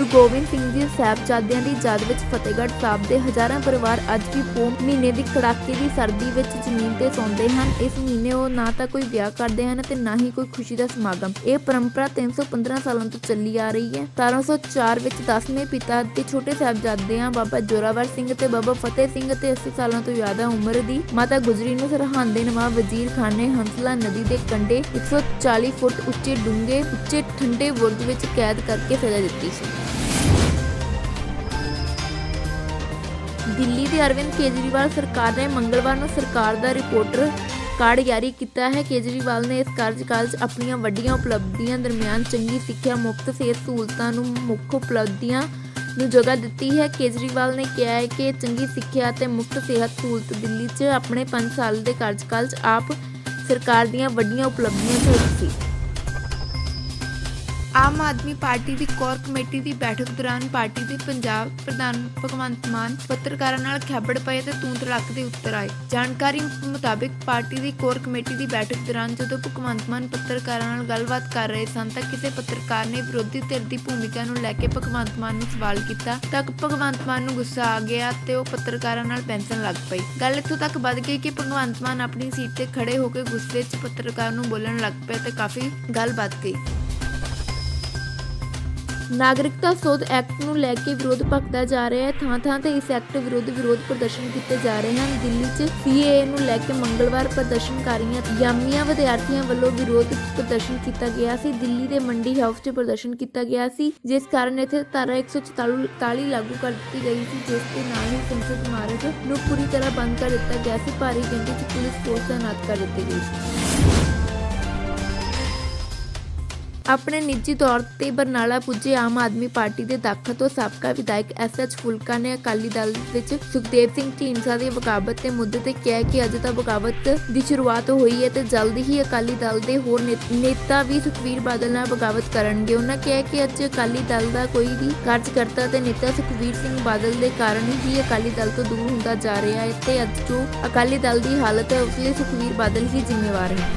गोबिंद सिंह जी साहिबजादियां दी याद विच फतेहगढ़ साहब दे हज़ारां परिवार अज भी पौं महीने दी कड़ाके दी सर्दी विच जमीन ते सौंदे हन। इस महीने वो ना तां कोई विआह करदे हन ते ना ही कोई खुशी दा समागम। यह परंपरा 315 सालों तो चली आ रही है। 1704 विच 10वें पिता ते छोटे साहिबजादियां बाबा जोरावर सिंह ते बाबा फतेह सिंह ते 80 सालों तो ज्यादा उम्र दी माता गुजरी नूं सरहंद दे नवाब वजीर खान ने हंसला नदी के कंढे 140 फुट उच्चे डूंगे उच्चे ठंडे बुर्ज विच कैद करके सजा दित्ती सी। दिल्ली के अरविंद केजरीवाल सरकार ने मंगलवार नूं सरकार दा रिपोर्टर कार्ड जारी किया है। केजरीवाल ने इस कार्यकाल अपनी वड्डियां उपलब्धियां दरमियान चंगी सिक्ख्या मुफ्त सेहत सहूलतां नूं मुख उपलब्धियां नूं जगह दी है। केजरीवाल ने कहा है कि चंगी सिक्ख्या ते मुफ्त सेहत सहूलत दिल्ली च अपने 5 साल के कार्यकाल आप सरकार दीयां वड्डियां उपलब्धियां च एक सी। आम आदमी पार्टी की कोर कमेटी की बैठक दौरान पार्टी के पंजाब प्रधान भगवंत मान पत्रकारों नाल खैबड़ पए ते तूं तड़क के उत्तर आए। जानकारी मुताबिक पार्टी की कोर कमेटी की बैठक दौरान जदों भगवंत मान पत्रकारों नाल गलबात कर रहे सन तां किसी पत्रकार ने विरोधी धिर की भूमिका नूं लैके भगवंत मान नूं सवाल किया तक भगवंत मान नूं गुस्सा आ गया ते वो पत्रकारों नाल पैंसन लग पई। गल इत्थों तक वध गई कि भगवंत मान अपनी सीट ते खड़े होकर गुस्से च पत्रकार नूं बोलण लग पे ते काफ़ी गल वध गई। नागरिकता सोध एक्ट नूं लैके विरोध भखदा जा रहा है। थां-थां ते इस एक्ट विरोध प्रदर्शन किए जा रहे हैं। दिल्ली च CAA नूं लैके मंगलवार प्रदर्शनकारियों जामिया विद्यार्थियों वालों विरोध प्रदर्शन किया गया सी। दिल्ली के मंडी हाउस च प्रदर्शन किया गया सी जिस कारण इत्थे धारा 144 लागू कर दी गई थी जिस दे नाल ही संसद इमारत नूं पूरी तरह बंद कर दिता गया सी। भारी गिणती च पुलिस फोर्स तैनात कर दी गई सी। अपने निजी तौर पर बरनाला पुजे आम आदमी पार्टी के दाखा तो साबका विधायक SH फुलका ने अकाली दल विच सुखदेव सिंह ढींडसा की बगावत के मुद्दे ते कहा कि अज तक बगावत की शुरुआत हुई है तो जल्द ही अकाली दल के होर नेता भी सुखबीर बादल नाल बगावत करनगे। उन्होंने कहा कि अज अकाली दल का कोई भी कार्यकर्ता ते नेता सुखबीर सिंह बादल के कारण ही अकाली दल तो दूर होता जा रहा है ते अज जो अकाली दल की हालत है उसलिए सुखबीर बादल ही जिम्मेवार है।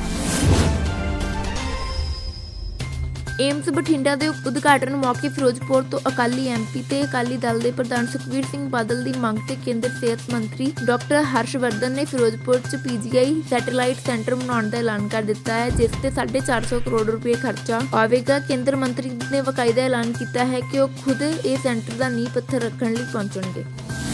एम्स बठिंडा के उद्घाटन मौके फिरोजपुर तो अकाली MP ते अकाली दल के प्रधान सुखबीर सिंह बादल की मांग ते केंद्र सेहत मंत्री डॉक्टर हर्षवर्धन ने फिरोजपुर च PGI सैटेलाइट सेंटर बनाने का ऐलान कर दिता है जिस ते 450 करोड़ रुपए खर्चा आवेगा। केंद्र मंत्री ने बाकायदा ऐलान किया है कि वह खुद इस सेंटर का नींह पत्थर रखने लिए पहुंचेंगे।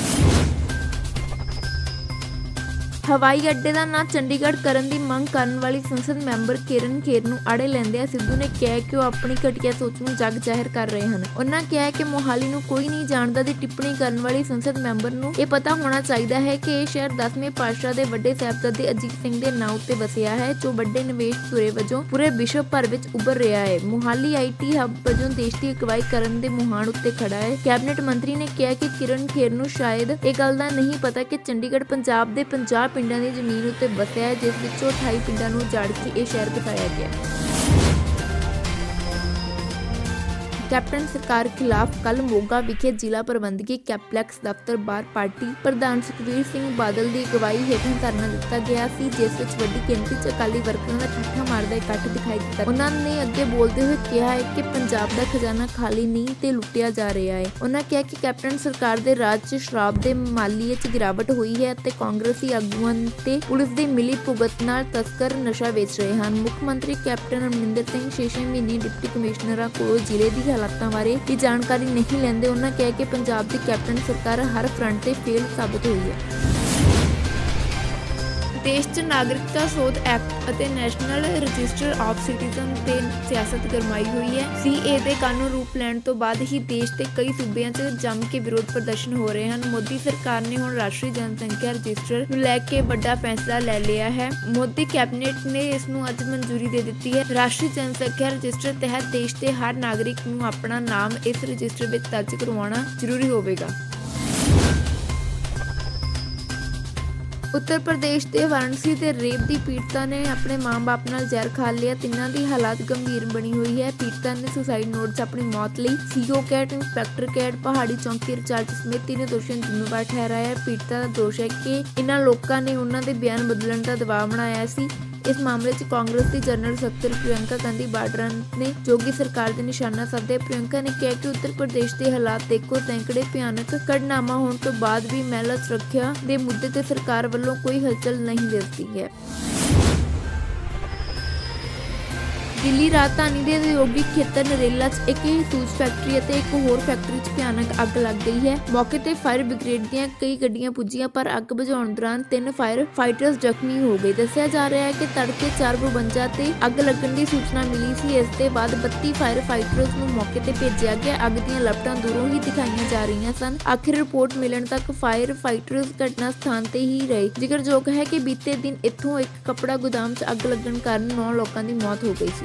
हवाई अड्डे का ना चंडीगढ़ करने की मंग करने वाली संसद मैंबर किरण खेर नूं आड़े लैंदिआं सिद्धू ने कहा कि वह अपनी घटिया सोच नूं जग जाहिर कर रहे हैं। उन्होंने कहा कि मोहाली नूं कोई नहीं जानता दी टिप्पणी करने वाली संसद मैंबर नूं यह पता होना चाहिए है कि यह शहर 10वें पातशाह के वड्डे साहिबजादे अजीत सिंह के नाम उत्ते वसिया है जो वड्डे निवेश तुरे वजों पूरे विश्व भर विच उभर रहा है। मोहाली IT हब वजों देश की अगवाई करने के मुहान उत्ते खड़ा है। कैबिनेट मंत्री ने कहा कि किरण खेर नूं शायद यह गल दा नहीं पता कि चंडीगढ़ पंजाब के 50 पिंडां दी जमीन उत्ते बसिया है जिस विचों 28 पिंडां नूं उजाड़ के यह शहर बसाया गया। कैप्टन सरकार खिलाफ कल मोगा विखे जिला प्रबंधकी कैंपलैक्स दफ्तर बाहर पार्टी प्रधान सुखबीर सिंह बादल की अगवाई हेठों धरना दिता गया सी जिस विच वड्डी गिणती च अकाली वर्करां दा ठट्ठा मारदा इकट्ठ दिखाई दिता। उन्होंने अगे बोलते हुए कहा है कि पंजाब का खजाना खाली नहीं ते लुटिया जा रहा है। उन्होंने कहा कि कैप्टन सरकार के राज च शराब के मालीए च गिरावट हुई है ते कांग्रेसी आगुआं ते पुलिस की मिली भुगत नाल तस्कर नशा वेच रहे हैं। मुख्यमंत्री कैप्टन अमरिंदर सिंह 6 महीने डिप्टी कमिश्नर कोलों जिले की हालातों बारे भी जानकारी नहीं लेंदे। उन्होंने कहा कि पंजाब की कैप्टन सरकार हर फ्रंट से फेल साबित हुई है। देश च नागरिकता सोध एक्ट और नैशनल रजिस्टर ऑफ सिटीजन ते सियासत गरमाई हुई है। CAA दे कानून रूप लैण तो बाद ही देश के कई सूबे च जम के विरोध प्रदर्शन हो रहे हैं। मोदी सरकार ने हुण राष्ट्रीय जनसंख्या रजिस्टर नूं लैके बड़ा फैसला ले लिया है। मोदी कैबिनेट ने इसनूं अज मंजूरी दे दी है। राष्ट्रीय जनसंख्या रजिस्टर तहत देश के हर नागरिक नूं अपना नाम इस रजिस्टर में दर्ज करवाना जरूरी होगा। उत्तर प्रदेश के वाराणसी के रेप की पीड़िता ने अपने मां बाप नाल जहर खा लिया। तिन्हां दी हालत गंभीर बनी हुई है। पीड़िता ने सुसाइड नोट च अपनी मौत लई CO कैट इंस्पैक्टर कैट पहाड़ी चौकी इंचार्ज समेत 3 दोषियों नूं जिम्मेवार ठहराया है। पीड़िता का दोष है कि इन्हां लोकां ने उन्हां दे बयान बदलण का दबाव बनाया सी। इस मामले 'ਚ कांग्रेस की जनरल सकत्तर प्रियंका गांधी वाड्रा ने योगी सरकार ਦੇ निशाना साधे। प्रियंका ने कहा कि उत्तर प्रदेश के हालात देखो, सैकड़े भयानक घटनावां होने तो बाद भी महिला सुरक्षा के मुद्दे ते सरकार वालों कोई हलचल नहीं दिसती है। दिल्ली राजधानी के औद्योगिक खेत्र नरेला एक सूज फैक्ट्री और एक होर फैक्ट्री भयानक अग लग गई है। मौके ते फायर ब्रिगेड दी कई गड्डियां पुज्जियां पर अग बुझाउण दौरान 3 फायर फाइटर्स जख्मी हो गए। दस्सिया जा रहा है कि तड़के 4:52 ते अग लगण की सूचना मिली सी। इस दे बाद 32 फायर फाइटर्स नूं मौके ते भेजिया गया। अग दीयां लपटां दूरों ही दिखाईयां जा रही सन। आखिर रिपोर्ट मिलण तक फायर फाइटर्स घटना स्थान ते ही रहे। जिक्रयोग है कि बीते दिन इत्थों एक कपड़ा गोदाम 'च अग लगण कारण 9 लोगों की मौत हो गई सी।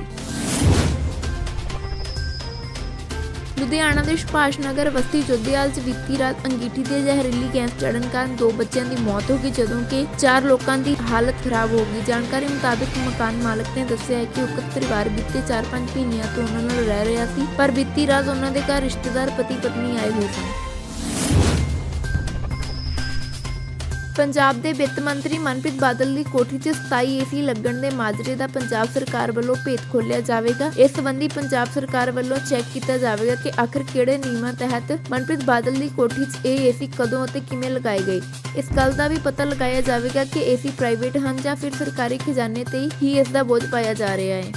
लुधियाना के सुभाष नगर बस्ती जोधेवाल बीती रात अंगीठी से जहरीली गैस चढ़न कारण 2 बच्चों की मौत हो गई, जदों कि 4 लोगों की हालत खराब हो गई। जानकारी मुताबिक मकान मालिक ने दस्सिया है कि उक्त परिवार बीते 4-5 महीनों तो उन्हां नाल रह रहा सी, पर बीती रात उन्हां दे घर रिश्तेदार पति पत्नी आए हुए सन। पंजाब के वित्त मंत्री मनप्रीत बादल की कोठी 'ਚ 27 AC लगण के माजरे का पंजाब सरकार वालों भेत खोलिया जाएगा। इस संबंधी पंजाब सरकार वालों चैक किया जाएगा कि आखिर किहड़े नियमां तहत मनप्रीत बादल की कोठी 'ਚ ਇਹ AC कदों और किवें लगाए गए। इस गल का भी पता लगाया जाएगा कि AC प्राइवेट हैं या फिर सरकारी खजाने ते ही इसका बोझ पाया जा रहा है।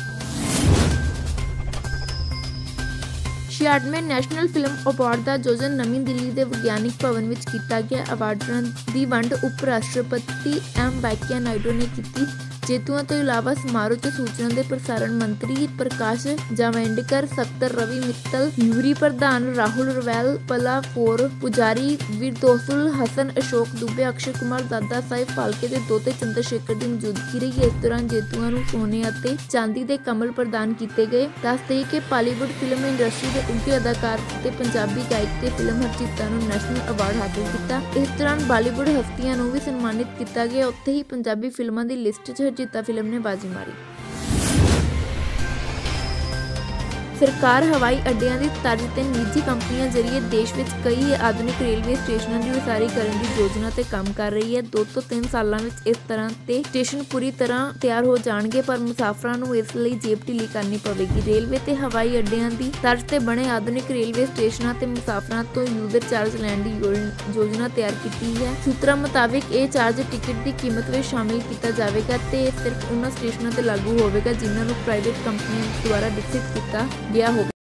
66वें नैशनल फिल्म अवार्ड का आयोजन नवी दिल्ली के विग्यानिक भवन में किया गया। अवार्डां की वंड उप राष्ट्रपति M वैंकैया नायडू ने की। जेतुओं तो इलावा समारोह 'ਚ सूचना के प्रसारण मंत्री प्रकाश जावड़ेकर, सक्तर रवि मित्तल, यूरी प्रधान राहुल रवैल, पलाफोर पुजारी, विरदौसुल हसन, अशोक दुबे, अक्षय कुमार, दादा साहिब फाल्के के दोते चंद्रशेखर की मौजूदगी रही। इस दौरान जेतुओं को सोने और चांदी के कमल प्रदान किए गए। दस दें कि बॉलीवुड फिल्म इंडस्ट्री के उगे अदाकार ते पंजाबी गायक ते फिल्म हरजीता ने नैशनल अवार्ड हासिल किया। इस दौरान बॉलीवुड हस्तियों को भी सन्मानित किया गया। उत्थे ही पंजाबी फिल्मों की लिस्ट 'ਚ हरजीता फिल्म ने बाजी मारी। सरकार हवाई अड्डियां की तर्ज ते निजी कंपनियां जरिए देश में कई आधुनिक रेलवे स्टेशनों की उसारी करने की योजना ते काम कर रही है। 2 ਤੋਂ 3 सालों में इस तरह के स्टेशन पूरी तरह तैयार हो जाएंगे, पर मुसाफिरों को इसलिए जेब ढीली करनी पवेगी। रेलवे ते हवाई अड्डियां की तर्ज ते बने आधुनिक रेलवे स्टेशनों ते मुसाफिरों तो यूजर चार्ज लैण की योजना तैयार की है। सूत्रों मुताबिक यह चार्ज टिकट की कीमत में शामिल किया जाएगा ते सिर्फ उन्होंने स्टेशनों पर लागू होगा जिन्होंने प्राइवेट कंपनियों द्वारा विकसित किया गया हो।